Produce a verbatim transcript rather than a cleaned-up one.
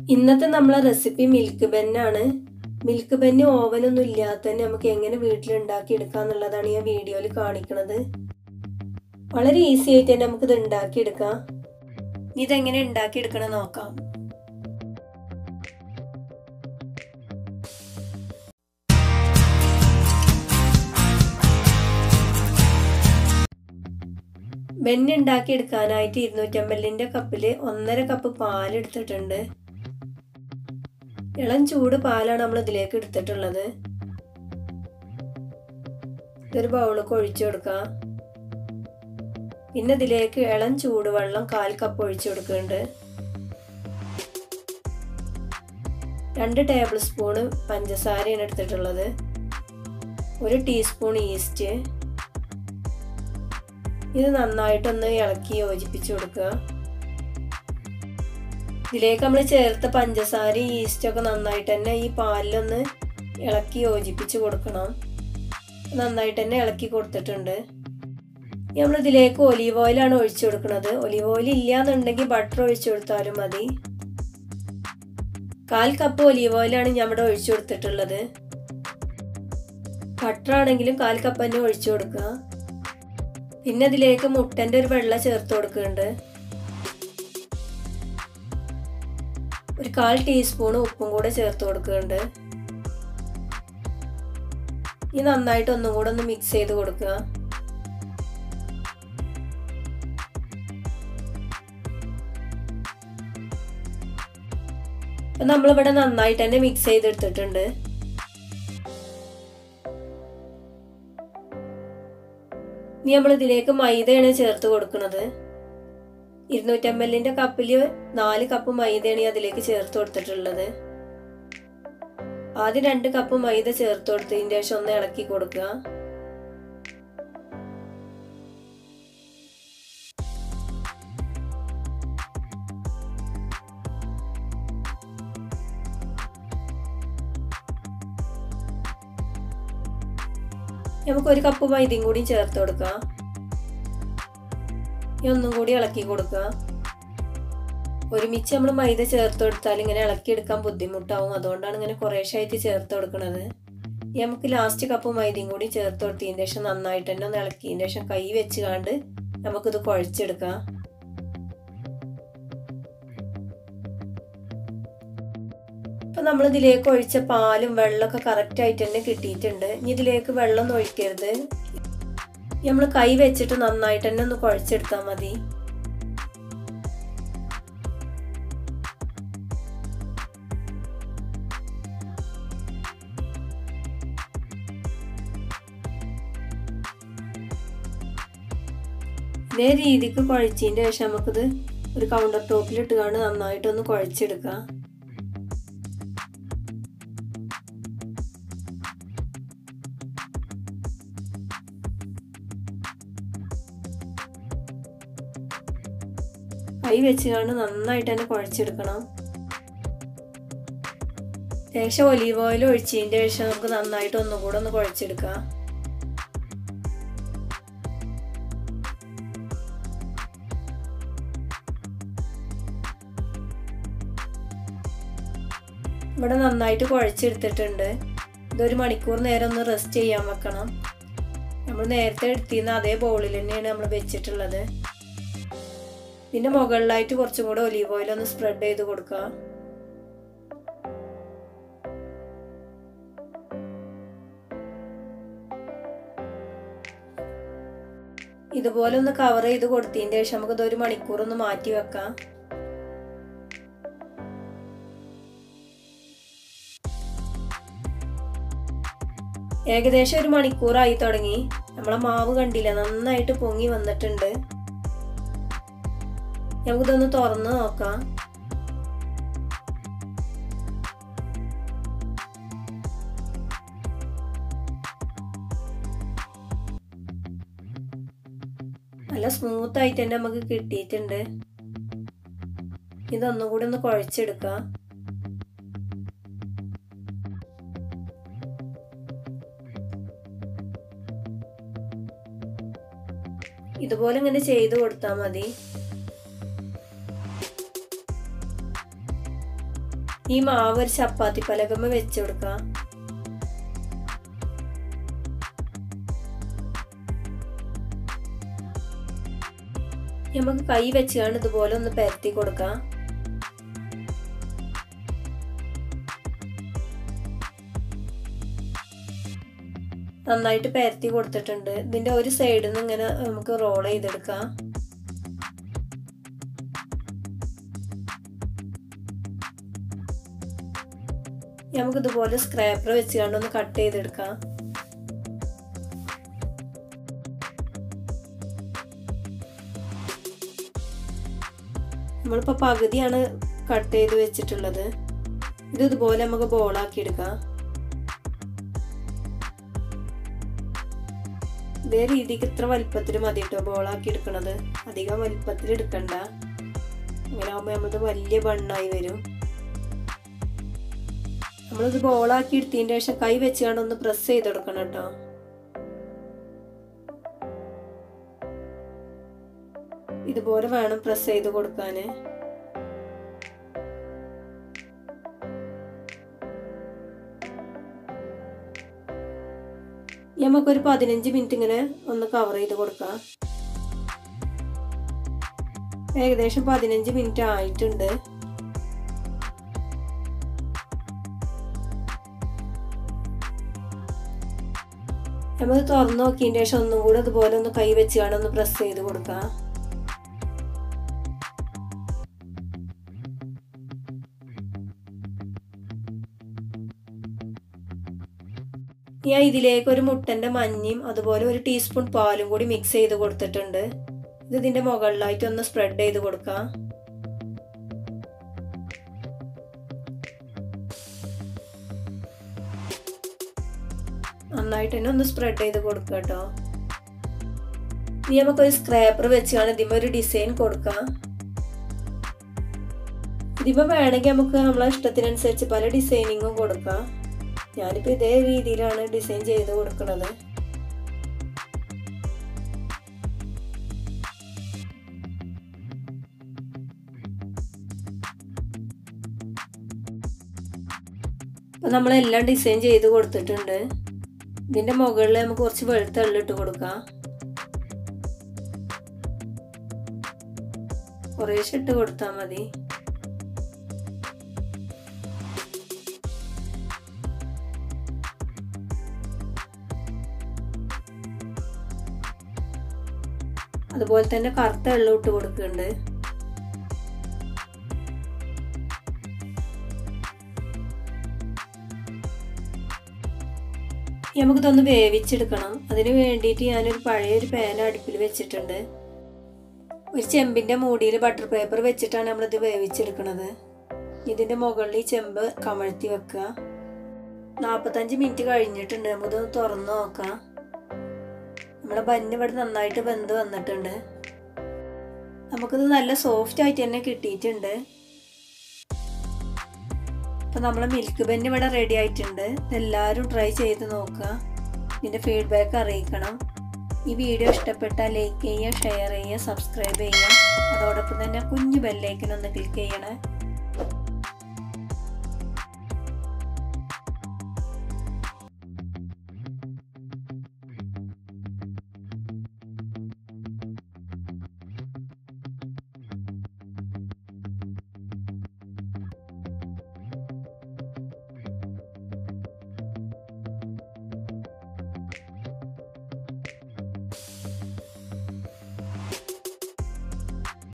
ഇന്നത്തെ നമ്മളെ recipe milk ബന്നാണ്. മിൽക്ക് ബന്ന് ഓവനൊന്നും ഇല്ലാതെ തന്നെ നമുക്ക് എങ്ങനെ വീട്ടിൽ ഉണ്ടാക്കി എടുക്കാം എന്നുള്ളതാണ് ഞാൻ വീഡിയോയിൽ കാണിക്കുന്നത്. വളരെ ഈസി ആയിട്ട് തന്നെ നമുക്കിത് ഉണ്ടാക്കിയെടുക്കാം. ഇതെങ്ങനെ ഉണ്ടാക്കിയെടുക്കണം നോക്കാം. ബന്ന് ഉണ്ടാക്കിയെടുക്കാനായിട്ട് ഇരുന്നൂറ്റമ്പതിൻ്റെ കപ്പിൽ ഒന്നര കപ്പ് പാലെടുത്തിട്ടുണ്ട്. ഇളം ചൂട് പാലാണ് നമ്മൾ ഇതിലേക്ക് എടുത്തിട്ടുള്ളത്. ഇതൊരു ബൗളിലേക്ക് ഒഴിച്ചു കൊടുക്കാം. പിന്നെ ഇതിലേക്ക് ഇളം ചൂടുവെള്ളം കാൽ കപ്പ് ഒഴിച്ചു കൊടുക്കുന്നുണ്ട്. രണ്ട് ടേബിൾ സ്പൂണ് പഞ്ചസാരയാണ് എടുത്തിട്ടുള്ളത്. ഒരു ടീസ്പൂൺ ഈസ്റ്റ്. ഇത് നന്നായിട്ടൊന്ന് ഇളക്കി യോജിപ്പിച്ചു കൊടുക്കുക. ഇതിലേക്ക് നമ്മൾ ചേർത്ത പഞ്ചസാരയും ഈസ്റ്റൊക്കെ നന്നായിട്ട് തന്നെ ഈ പാലിലൊന്ന് ഇളക്കി യോജിപ്പിച്ച് കൊടുക്കണം. നന്നായിട്ട് തന്നെ ഇളക്കി കൊടുത്തിട്ടുണ്ട്. നമ്മൾ ഇതിലേക്ക് ഒലീവ് ഓയിലാണ് ഒഴിച്ചു കൊടുക്കുന്നത്. ഒലീവ് ഓയിൽ ഇല്ല എന്നുണ്ടെങ്കിൽ ബട്ടർ ഒഴിച്ചു കൊടുത്താലും മതി. കാൽ കപ്പ് ഒലീവ് ഓയിലാണ് ഞാൻ ഇവിടെ ഒഴിച്ചു കൊടുത്തിട്ടുള്ളത്. ബട്ടർ ആണെങ്കിലും കാൽ കപ്പ് തന്നെ ഒഴിച്ചു കൊടുക്കുക. പിന്നെ ഇതിലേക്ക് മുട്ടൻ്റെ ഒരു വെള്ള ചേർത്ത് കൊടുക്കുന്നുണ്ട്. ഒരു കാൽ ടീസ്പൂൺ ഉപ്പും കൂടെ ചേർത്ത് കൊടുക്കുന്നുണ്ട്. ഇനി നന്നായിട്ട് ഒന്നും കൂടെ ഒന്ന് മിക്സ് ചെയ്ത് കൊടുക്കുക. അപ്പം നമ്മളിവിടെ നന്നായിട്ട് തന്നെ മിക്സ് ചെയ്തെടുത്തിട്ടുണ്ട്. ഇനി നമ്മൾ ഇതിലേക്ക് മൈദയാണ് ചേർത്ത് കൊടുക്കുന്നത്. ഇരുന്നൂറ്റമ്പതിൻ്റെ കപ്പിൽ നാല് കപ്പ് മൈദയാണ് അതിലേക്ക് ചേർത്ത് കൊടുത്തിട്ടുള്ളത്. ആദ്യം രണ്ട് കപ്പ് മൈദ ചേർത്ത് കൊടുത്തതിന് ശേഷം ഒന്ന് ഇളക്കി കൊടുക്കുക. നമുക്ക് ഒരു കപ്പ് മൈദയും കൂടി ചേർത്ത് കൊടുക്കാം. ഒന്നും കൂടി ഇളക്കി കൊടുക്കുക. ഒരുമിച്ച് നമ്മൾ മൈദ ചേർത്ത് കൊടുത്താൽ ഇങ്ങനെ ഇളക്കിയെടുക്കാൻ ബുദ്ധിമുട്ടാവും. അതുകൊണ്ടാണ് ഇങ്ങനെ കുറേശ്ശായിട്ട് ചേർത്ത് കൊടുക്കുന്നത്. നമുക്ക് ലാസ്റ്റ് കപ്പ് മൈദയും കൂടി ചേർത്ത് കൊടുത്തതിന് ശേഷം നന്നായിട്ട് തന്നെ ഒന്ന് ഇളക്കിയതിന് ശേഷം കൈ വെച്ച് കണ്ട് നമുക്കിത് കുഴച്ചെടുക്കാം. ഇപ്പം നമ്മൾ ഇതിലേക്ക് ഒഴിച്ച പാലും വെള്ളമൊക്കെ കറക്റ്റ് ആയിട്ട് തന്നെ കിട്ടിയിട്ടുണ്ട്. ഇനി ഇതിലേക്ക് വെള്ളം ഒഴിക്കരുത്. നമ്മൾ കൈ വെച്ചിട്ട് നന്നായിട്ട് തന്നെ ഒന്ന് കുഴച്ചെടുത്താൽ മതി. ഇതേ രീതിക്ക് കുഴച്ചതിൻ്റെ ശേഷം നമുക്കിത് ഒരു കൗണ്ടർ ടോപ്പിൽ ഇട്ടുകൊണ്ട് നന്നായിട്ടൊന്ന് കുഴച്ചെടുക്കാം. കൈ വെച്ചുകൊണ്ട് നന്നായിട്ട് തന്നെ കുഴച്ചെടുക്കണം. ശേഷം ഒലീവ് ഓയിൽ ഒഴിച്ചതിൻ്റെ ശേഷം നമുക്ക് നന്നായിട്ട് ഒന്നും കൂടെ ഒന്ന് കുഴച്ചെടുക്കാം. ഇവിടെ നന്നായിട്ട് കുഴച്ചെടുത്തിട്ടുണ്ട്. ഇതൊരു മണിക്കൂർ നേരം ഒന്ന് റെസ്റ്റ് ചെയ്യാൻ വെക്കണം. നമ്മൾ നേരത്തെ എടുത്തിരുന്ന അതേ ബൗളിൽ തന്നെയാണ് നമ്മൾ വെച്ചിട്ടുള്ളത്. പിന്നെ മുകളിലായിട്ട് കുറച്ചും കൂടെ ഒലീവ് ഓയിൽ ഒന്ന് സ്പ്രെഡ് ചെയ്ത് കൊടുക്കുക. ഇതുപോലെ ഒന്ന് കവർ ചെയ്ത് കൊടുത്തതിന് ശേഷം നമുക്ക് ഇതൊരു മണിക്കൂർ ഒന്ന് മാറ്റി വെക്കാം. ഏകദേശം ഒരു മണിക്കൂറായി തുടങ്ങി. നമ്മളെ മാവ് കണ്ടില്ല, നന്നായിട്ട് പൊങ്ങി വന്നിട്ടുണ്ട്. നമുക്കിതൊന്ന് തുറന്ന് നോക്കാം. നല്ല സ്മൂത്ത് ആയിട്ട് തന്നെ നമുക്ക് കിട്ടിയിട്ടുണ്ട്. ഇതൊന്നും കൂടി ഒന്ന് കുഴച്ചെടുക്കാം. ഇതുപോലെ ഇങ്ങനെ ചെയ്തു കൊടുത്താൽ മതി. ഈ മാവ് ഒരു ചപ്പാത്തി പലകമ്മ വെച്ച് കൊടുക്കാം. നമുക്ക് കൈ വെച്ചാണ് ഇതുപോലെ ഒന്ന് പരത്തി കൊടുക്കാം. നന്നായിട്ട് പരത്തി കൊടുത്തിട്ടുണ്ട്. ഇതിന്റെ ഒരു സൈഡിൽ നിന്ന് ഇങ്ങനെ നമുക്ക് റോൾ ചെയ്തെടുക്കാം. നമുക്ക് ഇതുപോലെ സ്ക്രാപ്പർ വെച്ചുകൊണ്ട് ഒന്ന് കട്ട് ചെയ്തെടുക്കാം. നമ്മളിപ്പോൾ പകുതിയാണ് കട്ട് ചെയ്ത് വെച്ചിട്ടുള്ളത്. ഇത് ഇതുപോലെ നമുക്ക് ബോളാക്കി എടുക്കാം. ഇതേ രീതിക്ക് ഇത്ര വലിപ്പത്തിൽ മതി കേട്ടോ ബോളാക്കി എടുക്കണത്. അധികം വലിപ്പത്തിൽ എടുക്കണ്ട. അങ്ങനെ ആകുമ്പോൾ നമ്മളത് വലിയ ബണ്ണായി വരും. നമ്മളിത് ബോളാക്കി എടുത്തതിന് ശേഷം കൈ വെച്ചുകൊണ്ട് ഒന്ന് പ്രസ് ചെയ്ത് കൊടുക്കണം കേട്ടോ. ഇതുപോലെ വേണം പ്രസ് ചെയ്ത് കൊടുക്കാന്. നമുക്കൊരു പതിനഞ്ച് മിനിറ്റ് ഇങ്ങനെ ഒന്ന് കവർ ചെയ്ത് കൊടുക്കാം. ഏകദേശം പതിനഞ്ച് മിനിറ്റ് ആയിട്ടുണ്ട്. നമ്മൾ തുറന്നു നോക്കിയതിന് ശേഷം ഒന്നും കൂടെ അതുപോലെ ഒന്ന് കൈ വെച്ചാണ് ഒന്ന് പ്രസ് ചെയ്ത് കൊടുക്കാം. ഞാൻ ഇതിലേക്ക് ഒരു മുട്ടന്റെ മഞ്ഞയും അതുപോലെ ഒരു ടീസ്പൂൺ പാലും കൂടി മിക്സ് ചെയ്ത് കൊടുത്തിട്ടുണ്ട്. ഇത് ഇതിന്റെ മുകളിലായിട്ട് ഒന്ന് സ്പ്രെഡ് ചെയ്ത് കൊടുക്കാം. നന്നായിട്ട് തന്നെ ഒന്ന് സ്പ്രെഡ് ചെയ്ത് കൊടുക്കുക കേട്ടോ. ഇനി നമുക്കൊരു സ്ക്രാപ്പർ വെച്ചാണ് ഇതിമ ഒരു ഡിസൈൻ കൊടുക്കാം. ഇതിമ വേണമെങ്കിൽ നമുക്ക് നമ്മളെ ഇഷ്ടത്തിനനുസരിച്ച് പല ഡിസൈനിങ്ങും കൊടുക്കാം. ഞാനിപ്പോൾ ഇതേ രീതിയിലാണ് ഡിസൈൻ ചെയ്ത് കൊടുക്കുന്നത്. അപ്പം നമ്മളെല്ലാം ഡിസൈൻ ചെയ്ത് കൊടുത്തിട്ടുണ്ട്. ഇതിൻ്റെ മുകളിൽ നമുക്ക് കുറച്ച് വെളുത്ത എള്ളിട്ട് കൊടുക്കാം. കുറേശ്ശെ ഇട്ട് കൊടുത്താൽ മതി. അതുപോലെ തന്നെ കറുത്ത എള്ളും ഇട്ട് കൊടുക്കുന്നുണ്ട്. നമുക്കിതൊന്ന് വേവിച്ചെടുക്കണം. അതിന് വേണ്ടിയിട്ട് ഞാനൊരു പഴയൊരു പാൻ അടുപ്പിൽ വെച്ചിട്ടുണ്ട്. ഒരു ചെമ്പിൻ്റെ മൂടിയിൽ ബട്ടർ പേപ്പർ വെച്ചിട്ടാണ് നമ്മളിത് വേവിച്ചെടുക്കുന്നത്. ഇതിൻ്റെ മുകളിൽ ഈ ചെമ്പ് കമഴ്ത്തി വെക്കുക. നാൽപ്പത്തഞ്ച് മിനിറ്റ് കഴിഞ്ഞിട്ടുണ്ട്. നമുക്കിതൊന്ന് തുറന്ന് നോക്കാം. നമ്മുടെ ബന്ന് ഇവിടെ നന്നായിട്ട് വെന്ത് വന്നിട്ടുണ്ട്. നമുക്കിത് നല്ല സോഫ്റ്റ് ആയിട്ട് തന്നെ കിട്ടിയിട്ടുണ്ട്. അപ്പം നമ്മളെ മിൽക്ക് ബന്ന് ഇവിടെ റെഡി ആയിട്ടുണ്ട്. ഇതെല്ലാവരും ട്രൈ ചെയ്ത് നോക്കുക. ഇതിൻ്റെ ഫീഡ്ബാക്ക് അറിയിക്കണം. ഈ വീഡിയോ ഇഷ്ടപ്പെട്ടാൽ ലൈക്ക് ചെയ്യുക, ഷെയർ ചെയ്യുക, സബ്സ്ക്രൈബ് ചെയ്യുക. അതോടൊപ്പം തന്നെ കുഞ്ഞു ബെല്ലൈക്കൻ ഒന്ന് ക്ലിക്ക് ചെയ്യണേ.